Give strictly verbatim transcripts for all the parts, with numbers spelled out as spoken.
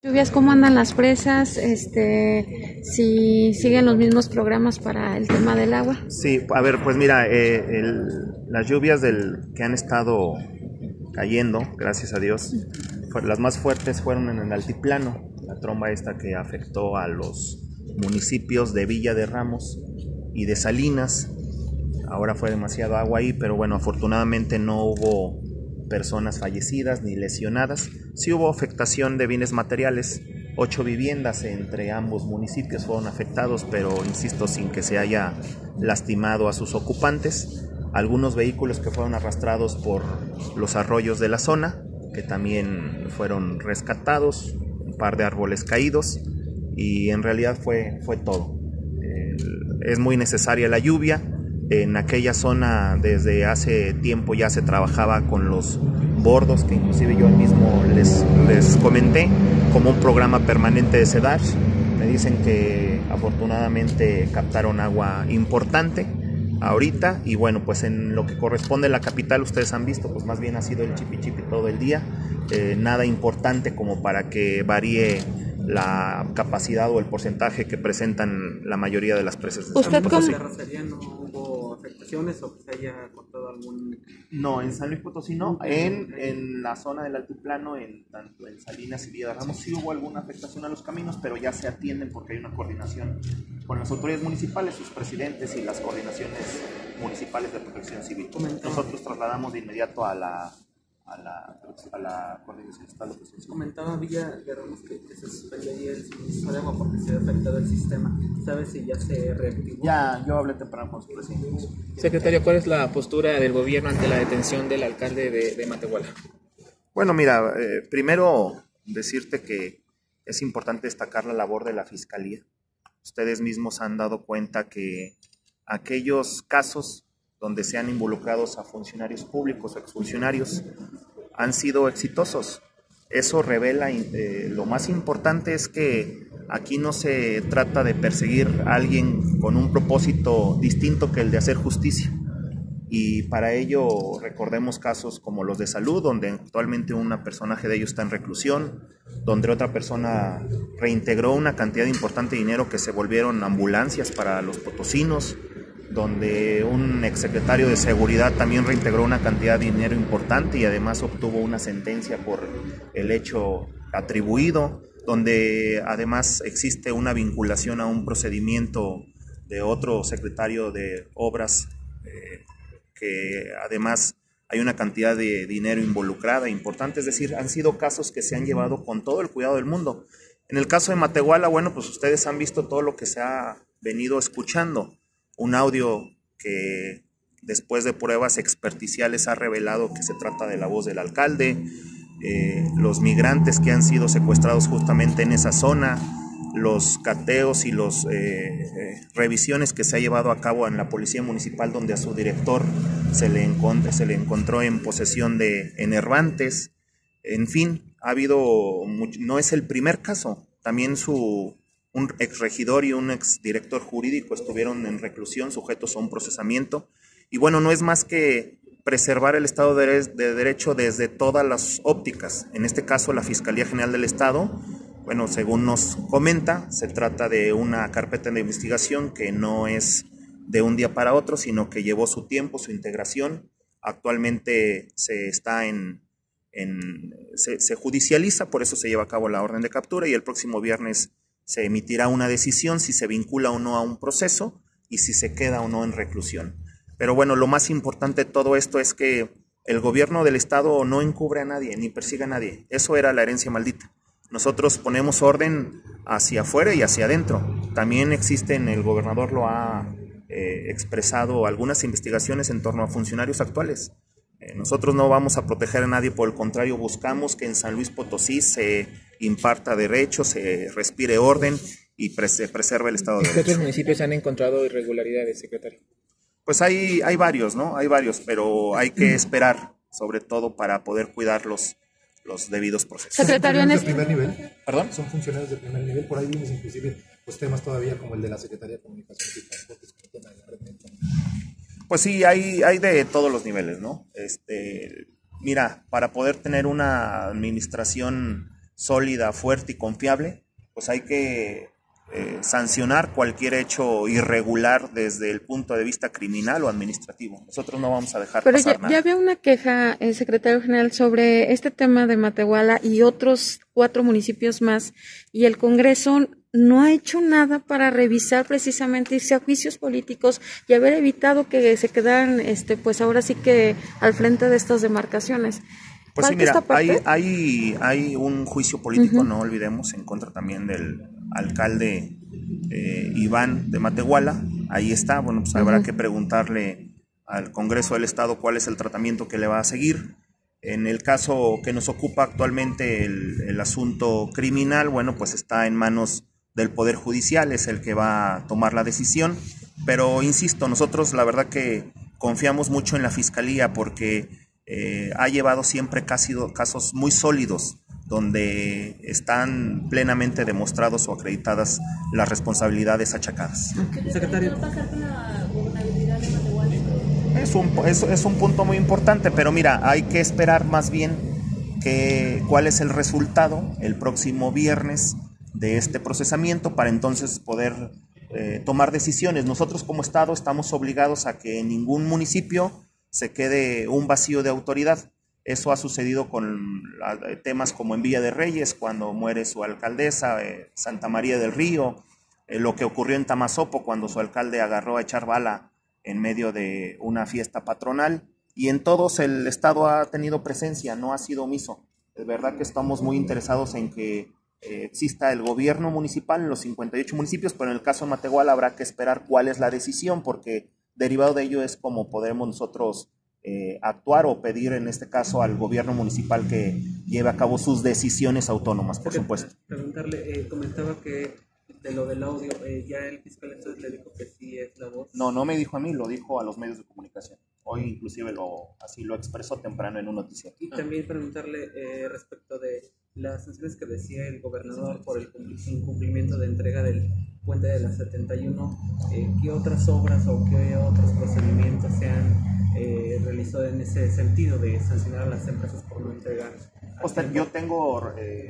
Lluvias, ¿cómo andan las presas? Este, si siguen los mismos programas para el tema del agua. Sí, a ver, pues mira, eh, el, las lluvias del, que han estado cayendo, gracias a Dios, fue, las más fuertes fueron en el altiplano, la tromba esta que afectó a los municipios de Villa de Ramos y de Salinas. Ahora fue demasiado agua ahí, pero bueno, afortunadamente no hubo personas fallecidas ni lesionadas. Sí hubo afectación de bienes materiales. Ocho viviendas entre ambos municipios fueron afectados, pero insisto, sin que se haya lastimado a sus ocupantes. Algunos vehículos que fueron arrastrados por los arroyos de la zona, que también fueron rescatados, un par de árboles caídos, y en realidad fue, fue todo. Eh, es muy necesaria la lluvia. En aquella zona desde hace tiempo ya se trabajaba con los bordos, que inclusive yo mismo les, les comenté, como un programa permanente de SEDASH. Me dicen que afortunadamente captaron agua importante ahorita, y bueno, pues en lo que corresponde a la capital, ustedes han visto, pues más bien ha sido el chipi chipi todo el día, eh, nada importante como para que varíe la capacidad o el porcentaje que presentan la mayoría de las presas de San Luis Potosí. ¿No hubo afectaciones o que se haya cortado algún...? No, en San Luis Potosí no. En, en la zona del altiplano, en tanto en Salinas y Villa de Ramos, sí hubo alguna afectación a los caminos, pero ya se atienden porque hay una coordinación con las autoridades municipales, sus presidentes y las coordinaciones municipales de protección civil. Nosotros trasladamos de inmediato a la a la, a la coordinación estatal de protección civil. Comentaba Villa de Ramos que, que se suspendió ahí el suministro de agua porque se había afectado el sistema. ¿Sabes si ya se reactivó? Ya, yo hablé temprano con sus presidentes. Secretario, ¿cuál es la postura del gobierno ante la detención del alcalde de, de Matehuala? Bueno, mira, eh, primero decirte que es importante destacar la labor de la Fiscalía. Ustedes mismos han dado cuenta que aquellos casos donde se han involucrado a funcionarios públicos o exfuncionarios han sido exitosos. Eso revela, eh, lo más importante es que aquí no se trata de perseguir a alguien con un propósito distinto que el de hacer justicia. Y para ello recordemos casos como los de salud, donde actualmente un personaje de ellos está en reclusión, donde otra persona reintegró una cantidad importante de dinero que se volvieron ambulancias para los potosinos, donde un exsecretario de seguridad también reintegró una cantidad de dinero importante y además obtuvo una sentencia por el hecho atribuido, donde además existe una vinculación a un procedimiento de otro secretario de obras, eh, que además hay una cantidad de dinero involucrada importante. Es decir, han sido casos que se han llevado con todo el cuidado del mundo. En el caso de Matehuala, bueno, pues ustedes han visto todo lo que se ha venido escuchando. Un audio que después de pruebas experticiales ha revelado que se trata de la voz del alcalde, eh, los migrantes que han sido secuestrados justamente en esa zona, los cateos y las eh, eh, revisiones que se ha llevado a cabo en la policía municipal, donde a su director se le, encont- se le encontró en posesión de enervantes. En fin, ha habido, much- no es el primer caso, también su... un exregidor y un exdirector jurídico estuvieron en reclusión, sujetos a un procesamiento. Y bueno, no es más que preservar el Estado de, de Derecho desde todas las ópticas. En este caso, la Fiscalía General del Estado, bueno, según nos comenta, se trata de una carpeta de investigación que no es de un día para otro, sino que llevó su tiempo, su integración. Actualmente se está en... en se, se judicializa, por eso se lleva a cabo la orden de captura, y el próximo viernes se emitirá una decisión si se vincula o no a un proceso y si se queda o no en reclusión. Pero bueno, lo más importante de todo esto es que el gobierno del estado no encubre a nadie ni persigue a nadie. Eso era la herencia maldita. Nosotros ponemos orden hacia afuera y hacia adentro. También existen, el gobernador lo ha eh, expresado, algunas investigaciones en torno a funcionarios actuales. Eh, nosotros no vamos a proteger a nadie, por el contrario, buscamos que en San Luis Potosí se imparta derecho, se respire orden y pre- se preserve el Estado de Derecho. ¿En qué otros municipios han encontrado irregularidades, secretario? Pues hay, hay varios, ¿no? Hay varios, pero hay que esperar, sobre todo para poder cuidar los, los debidos procesos. Secretario, ¿Son en funcionarios de primer nivel? ¿Perdón? Son funcionarios de primer nivel. Por ahí vimos inclusive pues, temas todavía como el de la Secretaría de Comunicaciones y Transportes, con el tema de la red Metro. Pues sí, hay, hay de todos los niveles, ¿no? Este, mira, para poder tener una administración sólida, fuerte y confiable, pues hay que eh, sancionar cualquier hecho irregular desde el punto de vista criminal o administrativo. Nosotros no vamos a dejar Pero pasar ya, nada. ya había una queja, el secretario general, sobre este tema de Matehuala y otros cuatro municipios más, y el Congreso no ha hecho nada para revisar precisamente, irse a juicios políticos y haber evitado que se quedaran, este, pues ahora sí que al frente de estas demarcaciones. Pues sí, ¿Falta mira, esta parte? hay, hay, hay un juicio político, Uh-huh. no olvidemos, en contra también del alcalde eh, Iván de Matehuala. Ahí está, bueno, pues habrá Uh-huh. que preguntarle al Congreso del Estado cuál es el tratamiento que le va a seguir. En el caso que nos ocupa actualmente el, el asunto criminal, bueno, pues está en manos del Poder Judicial, es el que va a tomar la decisión. Pero insisto, nosotros la verdad que confiamos mucho en la Fiscalía porque eh, ha llevado siempre casi casos muy sólidos donde están plenamente demostrados o acreditadas las responsabilidades achacadas. Secretario. ¿Qué va a pasar con la gobernabilidad de Matehuala? Es un, es, es un punto muy importante, pero mira, hay que esperar más bien que, cuál es el resultado el próximo viernes de este procesamiento para entonces poder eh, tomar decisiones. Nosotros como Estado estamos obligados a que en ningún municipio se quede un vacío de autoridad. Eso ha sucedido con la, temas como en Villa de Reyes, cuando muere su alcaldesa, eh, Santa María del Río, eh, lo que ocurrió en Tamazopo, cuando su alcalde agarró a echar bala en medio de una fiesta patronal, y en todos el Estado ha tenido presencia, no ha sido omiso. Es verdad que estamos muy interesados en que eh, exista el gobierno municipal en los cincuenta y ocho municipios, pero en el caso de Matehuala habrá que esperar cuál es la decisión, porque derivado de ello es como podemos nosotros eh, actuar o pedir en este caso al gobierno municipal que lleve a cabo sus decisiones autónomas, por supuesto. Preguntarle, eh, comentaba que de lo del audio, eh, ya el fiscal entonces le dijo que sí es la voz. No, no me dijo a mí, lo dijo a los medios de comunicación. Hoy inclusive lo, así lo expresó temprano en un noticiero. Y también preguntarle eh, respecto de las sanciones que decía el gobernador por el incumplimiento de entrega del puente de la setenta y uno, eh, ¿qué otras obras o qué otros procedimientos se han eh, realizado en ese sentido de sancionar a las empresas por no entregar? O sea, yo tengo eh,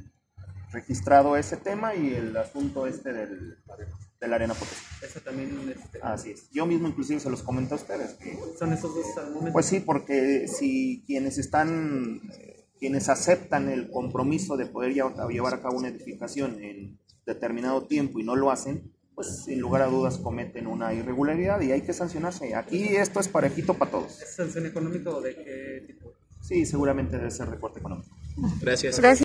registrado ese tema y el asunto este del, de la arena Potosí. Eso también este, Así es. Yo mismo inclusive se los comento a ustedes. Que, son esos dos al momento. pues sí, porque si quienes están, eh, quienes aceptan el compromiso de poder llevar a cabo una edificación en determinado tiempo y no lo hacen, pues sin lugar a dudas cometen una irregularidad y hay que sancionarse. Aquí esto es parejito para todos. ¿Es sanción económica o de qué tipo? Sí, seguramente debe ser recorte económico. Gracias. Gracias.